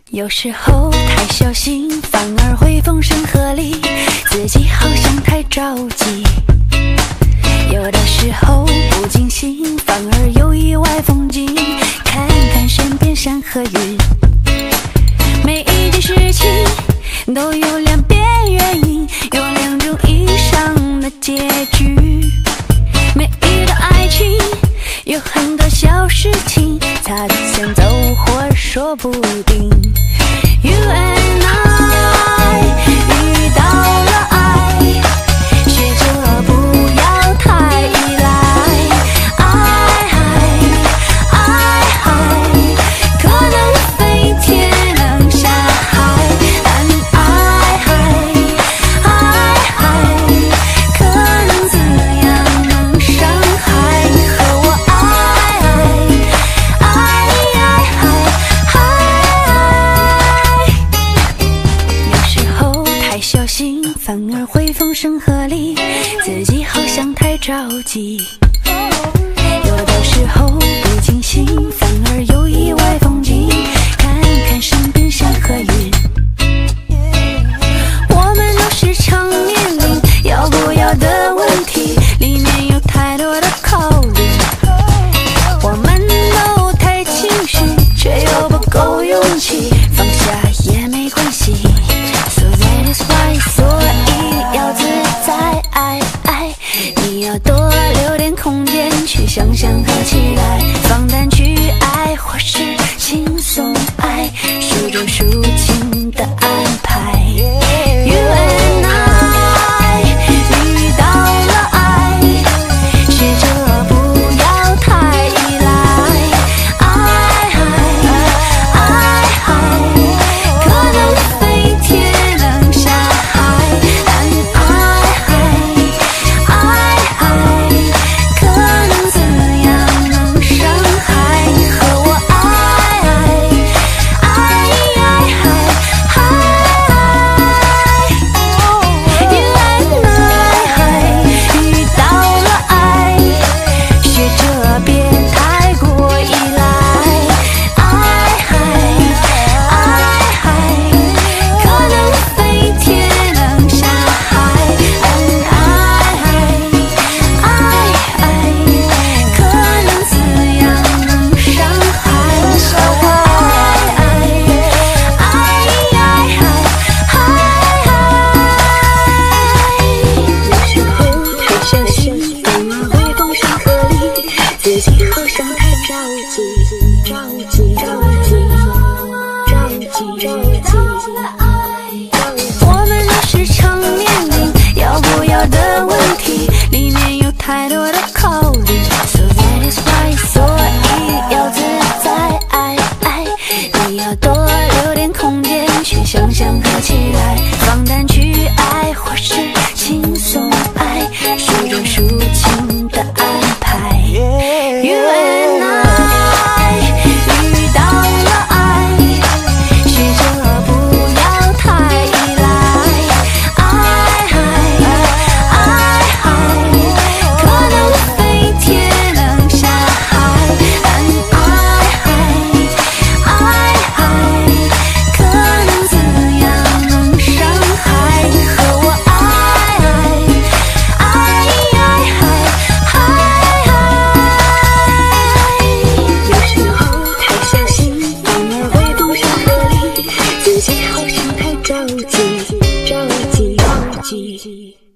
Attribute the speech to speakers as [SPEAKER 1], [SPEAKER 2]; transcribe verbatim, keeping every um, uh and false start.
[SPEAKER 1] 有时候太小心，反而会风声鹤唳，自己好像太着急。有的时候不尽兴，反而有意外风景，看看身边山和云。每一件事情都有两边原因，有两种以上的结局。每一段爱情有很多小事情，擦肩先走或说不定。You and I 遇到了爱，学着不要太依赖。爱爱爱，可能飞天能下海。爱爱爱，可能怎样能伤害。和我爱爱爱爱，有时候太小心，反而会风声鹤唳，自己好像太着急。有的时候不尽兴，反而有意外风景，看看身边山和云。我们都是常年龄要不要的问题，里面有太多的考虑。我们都太情绪，却又不够勇气，放下也没关系。So that is why， 所以要自在爱爱，你要多留点空间去想象和期待，放胆去爱，或是轻松爱，数着抒情的安排。You and I 遇到了爱，学着不要太依赖。爱爱爱，可能飞天能下海。爱爱爱，可能怎样能伤害。和我爱爱爱爱。You and I 遇到了爱，学着别太过依赖。爱爱可能飞天能下海。爱爱可能怎样能伤害。和我爱爱爱有时候太小心，反而会风声鹤唳，自己好像太着急，着急着急着急着急。我们都是常年龄要不要的问题，里面有太多的考虑。So that is why， 所以要自在爱爱，你要多留点空间去想象和期待，放胆去爱，或是轻松爱，数着抒情的安排。You and I 遇到了爱，学着不要太依赖。爱爱爱，可能飞天能下海。爱爱可能怎样能伤害。和我爱爱爱，有时候太小心，反而会风声鹤唳，自己好像太着急，着急着急。